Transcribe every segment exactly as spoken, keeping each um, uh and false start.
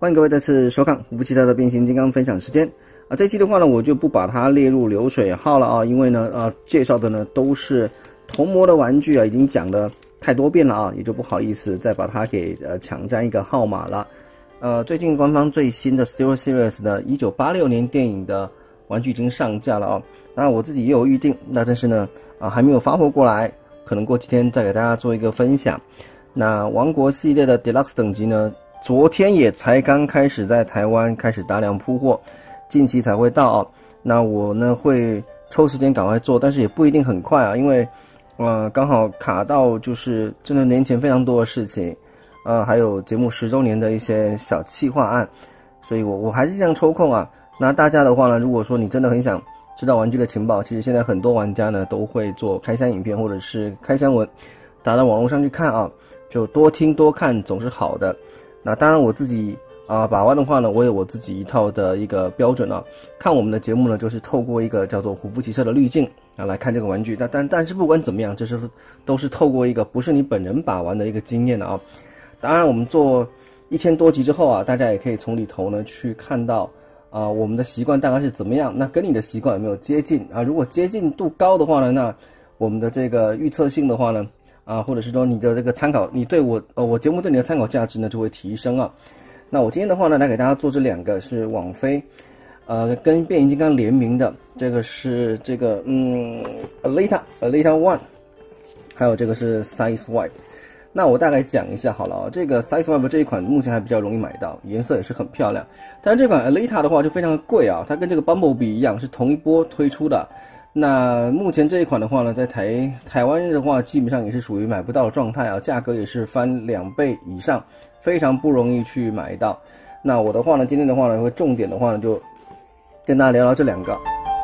欢迎各位再次收看虎布奇特的变形金刚分享时间啊！这期的话呢，我就不把它列入流水号了啊，因为呢，呃，介绍的呢都是铜模的玩具啊，已经讲的太多遍了啊，也就不好意思再把它给呃抢占一个号码了。呃，最近官方最新的 SteelSeries 的一九八六年电影的玩具已经上架了啊，那我自己也有预定，那但是呢，啊还没有发货过来，可能过几天再给大家做一个分享。那王国系列的 Deluxe 等级呢，昨天也才刚开始在台湾开始大量铺货，近期才会到啊。那我呢会抽时间赶快做，但是也不一定很快啊，因为呃刚好卡到就是真的年前非常多的事情，呃还有节目十周年的一些小企划案，所以我我还是尽量抽空啊。那大家的话呢，如果说你真的很想知道玩具的情报，其实现在很多玩家呢都会做开箱影片或者是开箱文，打到网络上去看啊，就多听多看总是好的。那当然我自己啊、呃、把玩的话呢，我有我自己一套的一个标准啊。看我们的节目呢，就是透过一个叫做虎布骑车的滤镜啊来看这个玩具。但但但是不管怎么样，这是都是透过一个不是你本人把玩的一个经验的啊。当然我们做一千多集之后啊，大家也可以从里头呢去看到啊、呃、我们的习惯大概是怎么样，那跟你的习惯有没有接近啊？如果接近度高的话呢，那我们的这个预测性的话呢，啊，或者是说你的这个参考，你对我呃我节目对你的参考价值呢就会提升啊。那我今天的话呢，来给大家做这两个是网飞，呃，跟变形金刚联名的，这个是这个嗯 Alita Alita One， 还有这个是 Sideswipe。那我大概讲一下好了啊，这个 Sideswipe 这一款目前还比较容易买到，颜色也是很漂亮。但是这款 Alita 的话就非常的贵啊，它跟这个 Bumblebee 一样是同一波推出的。那目前这一款的话呢，在台台湾的话，基本上也是属于买不到的状态啊，价格也是翻两倍以上，非常不容易去买到。那我的话呢，今天的话呢，会重点的话呢，就跟大家聊聊这两个。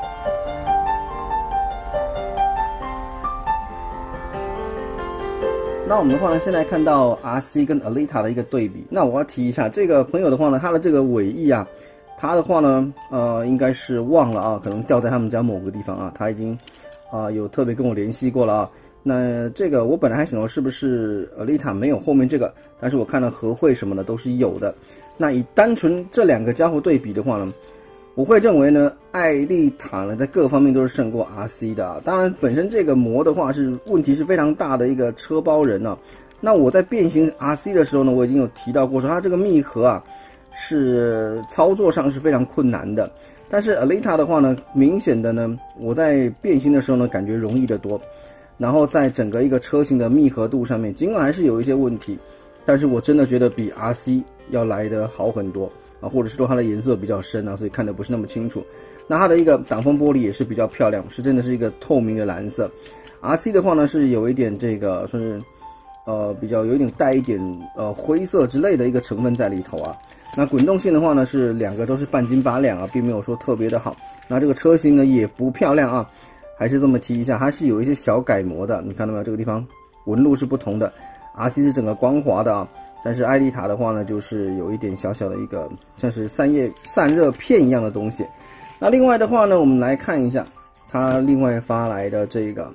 那我们的话呢，现在看到 R C 跟 Alita 的一个对比。那我要提一下，这个朋友的话呢，他的这个尾翼啊，他的话呢，呃，应该是忘了啊，可能掉在他们家某个地方啊，他已经啊、呃、有特别跟我联系过了啊。那这个我本来还想说是不是 Alita 没有后面这个，但是我看到合绘什么的都是有的。那以单纯这两个家伙对比的话呢，我会认为呢，艾丽塔呢在各方面都是胜过 R C 的啊。当然，本身这个模的话是问题是非常大的一个车包人啊。那我在变形 R C 的时候呢，我已经有提到过说它这个密合啊是操作上是非常困难的。但是 Alita 的话呢，明显的呢，我在变形的时候呢，感觉容易得多。然后在整个一个车型的密合度上面，尽管还是有一些问题，但是我真的觉得比 R C 要来得好很多啊，或者是说它的颜色比较深啊，所以看得不是那么清楚。那它的一个挡风玻璃也是比较漂亮，是真的是一个透明的蓝色。R C 的话呢，是有一点这个算是呃比较有一点带一点呃灰色之类的一个成分在里头啊。那滚动性的话呢，是两个都是半斤八两啊，并没有说特别的好。那这个车型呢也不漂亮啊，还是这么提一下，它是有一些小改模的，你看到没有？这个地方纹路是不同的。R C 是整个光滑的啊，但是艾丽塔的话呢，就是有一点小小的一个像是散叶散热片一样的东西。那另外的话呢，我们来看一下它另外发来的这个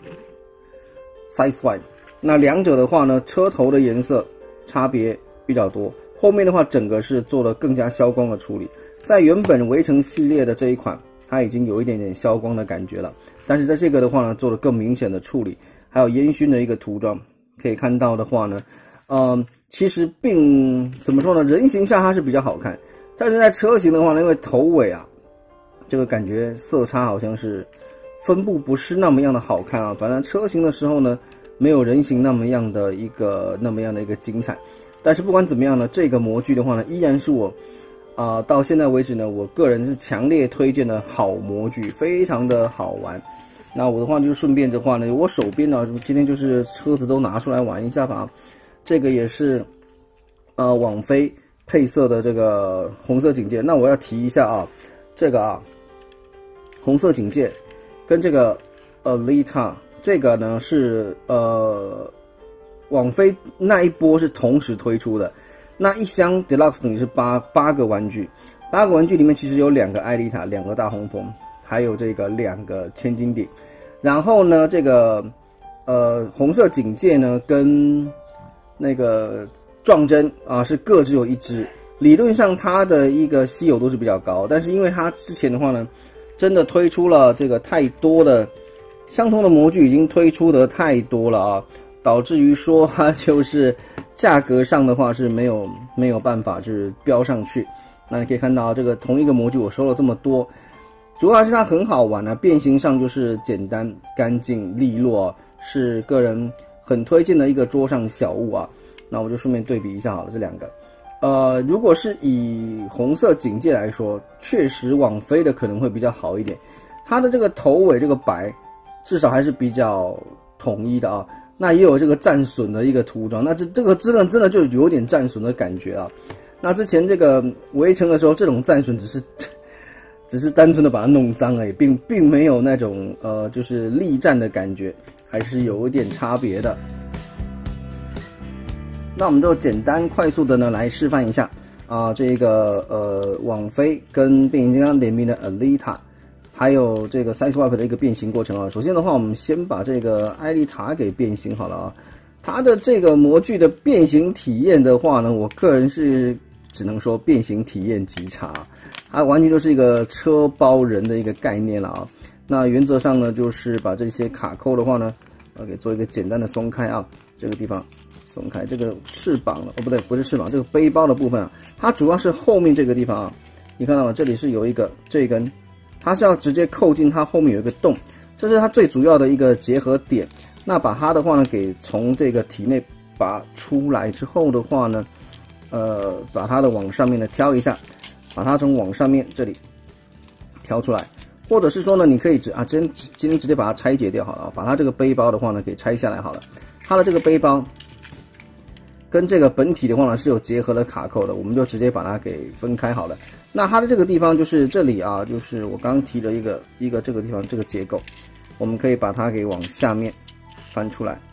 Sideswipe。那两者的话呢，车头的颜色差别比较多，后面的话整个是做了更加消光的处理。在原本围城系列的这一款，它已经有一点点消光的感觉了，但是在这个的话呢，做了更明显的处理，还有烟熏的一个涂装。可以看到的话呢，呃，其实并怎么说呢，人形下它是比较好看，但是在车型的话呢，因为头尾啊，这个感觉色差好像是分布不是那么样的好看啊。反正车型的时候呢，没有人形那么样的一个那么样的一个精彩。但是不管怎么样呢，这个模具的话呢，依然是我啊、呃、到现在为止呢，我个人是强烈推荐的好模具，非常的好玩。那我的话就顺便的话呢，我手边呢今天就是车子都拿出来玩一下吧。这个也是呃网飞配色的这个红色警戒。那我要提一下啊，这个啊红色警戒跟这个 Alita 这个呢是呃网飞那一波是同时推出的。那一箱 Deluxe 等于是八八个玩具，八个玩具里面其实有两个艾丽塔，两个大黄蜂，还有这个两个千斤顶。然后呢，这个呃红色警戒呢跟那个撞针啊是各只有一只， 理论上它的一个稀有度是比较高，但是因为它之前的话呢，真的推出了这个太多的相同的模具，已经推出的太多了啊，导致于说它就是价格上的话是没有没有办法就是标上去。那你可以看到这个同一个模具我收了这么多，主要是它很好玩啊，变形上就是简单、干净、利落，是个人很推荐的一个桌上小物啊。那我就顺便对比一下好了，这两个。呃，如果是以红色警戒来说，确实网飞的可能会比较好一点。它的这个头尾这个白，至少还是比较统一的啊。那也有这个战损的一个涂装，那这这个真的真的就有点战损的感觉啊。那之前这个围城的时候，这种战损只是只是单纯的把它弄脏而已，并并没有那种呃就是力战的感觉，还是有一点差别的。那我们就简单快速的呢来示范一下啊、呃，这个呃网飞跟变形金刚联名的 Alita， 还有这个 Sideswipe 的一个变形过程啊。首先的话，我们先把这个艾丽塔给变形好了啊。它的这个模具的变形体验的话呢，我个人是只能说变形体验极差，它完全就是一个车包人的一个概念了啊。那原则上呢，就是把这些卡扣的话呢，呃，给做一个简单的松开啊，这个地方。松开这个翅膀了哦，不对，不是翅膀，这个背包的部分啊，它主要是后面这个地方啊，你看到吗？这里是有一个这一根，它是要直接扣进它后面有一个洞，这是它最主要的一个结合点。那把它的话呢，给从这个体内拔出来之后的话呢，呃，把它的往上面呢挑一下，把它从往上面这里挑出来，或者是说呢，你可以直啊，今天今天直接把它拆解掉好了，把它这个背包的话呢给拆下来好了，它的这个背包。跟这个本体的话呢是有结合的卡扣的，我们就直接把它给分开好了。那它的这个地方就是这里啊，就是我刚刚提的一个一个这个地方这个结构，我们可以把它给往下面翻出来，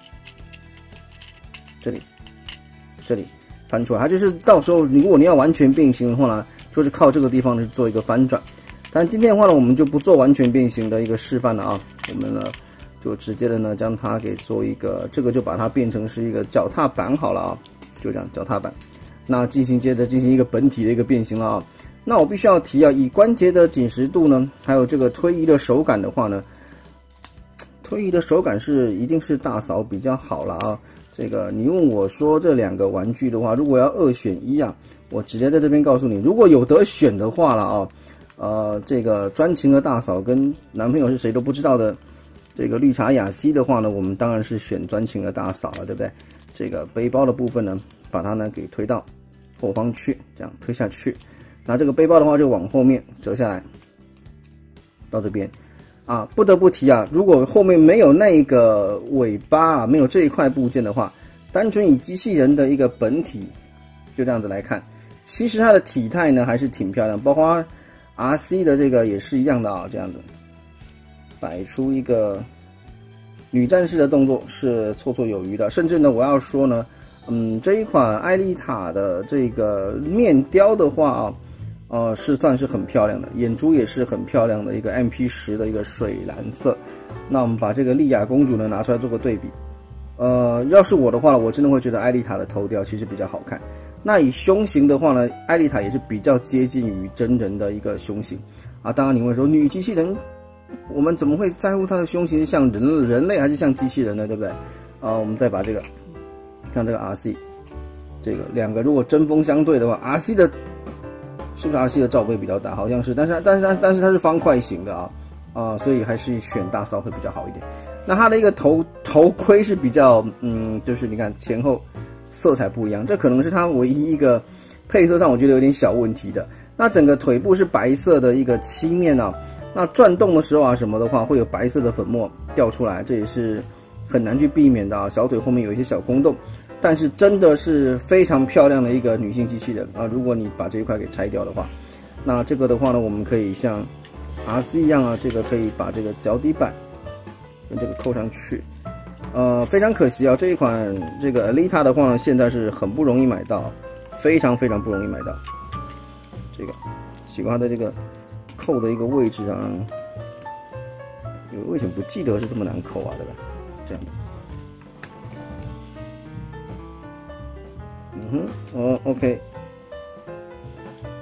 这里这里翻出来，它就是到时候如果你要完全变形的话呢，就是靠这个地方去做一个翻转。但今天的话呢，我们就不做完全变形的一个示范了啊，我们呢。就直接的呢，将它给做一个，这个就把它变成是一个脚踏板好了啊，就这样脚踏板。那进行接着进行一个本体的一个变形了啊。那我必须要提啊，以关节的紧实度呢，还有这个推移的手感的话呢，推移的手感是一定是大嫂比较好了啊。这个你问我说这两个玩具的话，如果要二选一啊，我直接在这边告诉你，如果有得选的话了啊，呃，这个专情的大嫂跟男朋友是谁都不知道的。这个绿茶雅西的话呢，我们当然是选专情的大嫂了，对不对？这个背包的部分呢，把它呢给推到后方去，这样推下去。那这个背包的话就往后面折下来，到这边啊。不得不提啊，如果后面没有那个尾巴啊，没有这一块部件的话，单纯以机器人的一个本体就这样子来看，其实它的体态呢还是挺漂亮，包括 R C 的这个也是一样的啊，这样子。摆出一个女战士的动作是绰绰有余的，甚至呢，我要说呢，嗯，这一款艾丽塔的这个面雕的话啊，呃，是算是很漂亮的，眼珠也是很漂亮的一个 M P 十 的一个水蓝色。那我们把这个莉亚公主呢拿出来做个对比，呃，要是我的话，我真的会觉得艾丽塔的头雕其实比较好看。那以胸型的话呢，艾丽塔也是比较接近于真人的一个胸型啊。当然你会说女机器人。我们怎么会在乎它的胸型是像人人类还是像机器人呢？对不对？啊，我们再把这个看这个 R C， 这个两个如果针锋相对的话 ，R C 的是不是 R C 的罩杯比较大？好像是，但是但是但但是它是方块型的啊啊，所以还是选大嫂会比较好一点。那它的一个头头盔是比较嗯，就是你看前后色彩不一样，这可能是它唯一一个配色上我觉得有点小问题的。那整个腿部是白色的一个漆面啊。那转动的时候啊什么的话，会有白色的粉末掉出来，这也是很难去避免的啊。小腿后面有一些小空洞，但是真的是非常漂亮的一个女性机器人啊。如果你把这一块给拆掉的话，那这个的话呢，我们可以像 R C 一样啊，这个可以把这个脚底板跟这个扣上去。呃，非常可惜啊，这一款这个 Alita 的话呢，现在是很不容易买到，非常非常不容易买到。这个喜欢它的这个。扣的一个位置啊，有为什么不记得是这么难扣啊？对吧？这样的，嗯哼，哦 ，OK，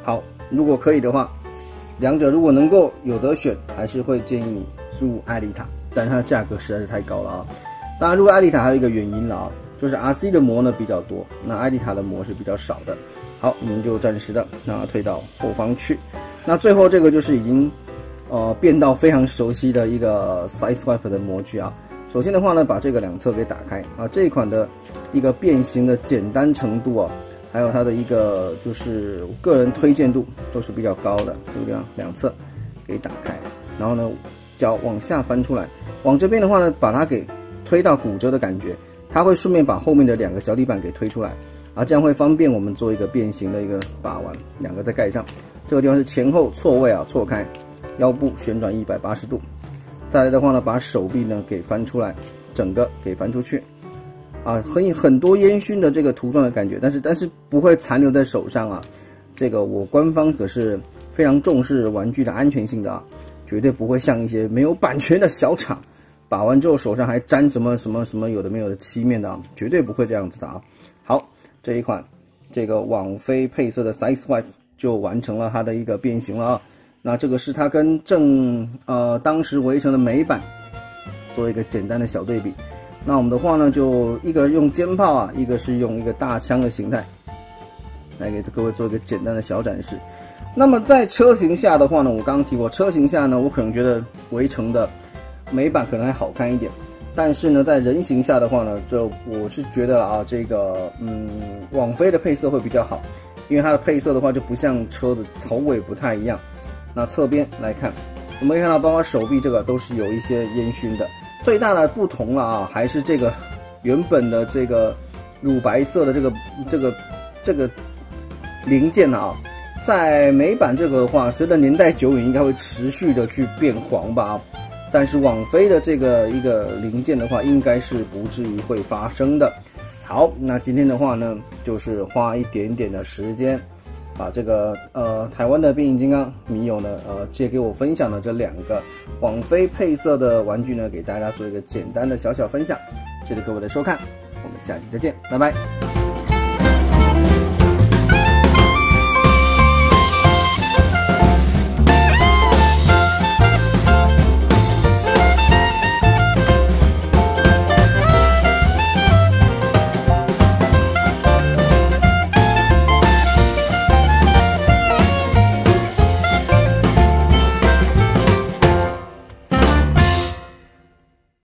好，如果可以的话，两者如果能够有得选，还是会建议你入艾丽塔，但是它的价格实在是太高了啊。当然，入艾丽塔还有一个原因了啊，就是 R C 的膜呢比较多，那艾丽塔的膜是比较少的。好，我们就暂时的那退到后方去。那最后这个就是已经呃变到非常熟悉的一个 Sideswipe 的模具啊。首先的话呢，把这个两侧给打开啊，这一款的一个变形的简单程度啊，还有它的一个就是个人推荐度都是比较高的。这个地方两侧给打开，然后呢脚往下翻出来，往这边的话呢，把它给推到骨折的感觉，它会顺便把后面的两个脚底板给推出来啊，这样会方便我们做一个变形的一个把玩，两个再盖上。这个地方是前后错位啊，错开，腰部旋转一百八十度。再来的话呢，把手臂呢给翻出来，整个给翻出去，啊，很很多烟熏的这个涂状的感觉，但是但是不会残留在手上啊。这个我官方可是非常重视玩具的安全性的啊，绝对不会像一些没有版权的小厂，把完之后手上还沾什么什么什么有的没有的漆面的啊，绝对不会这样子的啊。好，这一款这个网飞配色的 Sideswipe 就完成了它的一个变形了啊。那这个是它跟正呃当时围城的美版做一个简单的小对比。那我们的话呢，就一个用肩炮啊，一个是用一个大枪的形态，来给各位做一个简单的小展示。那么在车型下的话呢，我刚刚提过，车型下呢，我可能觉得围城的美版可能还好看一点，但是呢，在人形下的话呢，就我是觉得啊，这个嗯，网飞的配色会比较好，因为它的配色的话就不像车子头尾不太一样。那侧边来看，我们可以看到，包括手臂这个都是有一些烟熏的。最大的不同了啊，还是这个原本的这个乳白色的这个这个这个零件啊，在美版这个的话，随着年代久远，应该会持续的去变黄吧。但是网飞的这个一个零件的话，应该是不至于会发生的。好，那今天的话呢，就是花一点点的时间，把这个呃台湾的变形金刚迷友呢呃借给我分享的这两个网飞配色的玩具呢，给大家做一个简单的小小分享。谢谢各位的收看，我们下期再见，拜拜。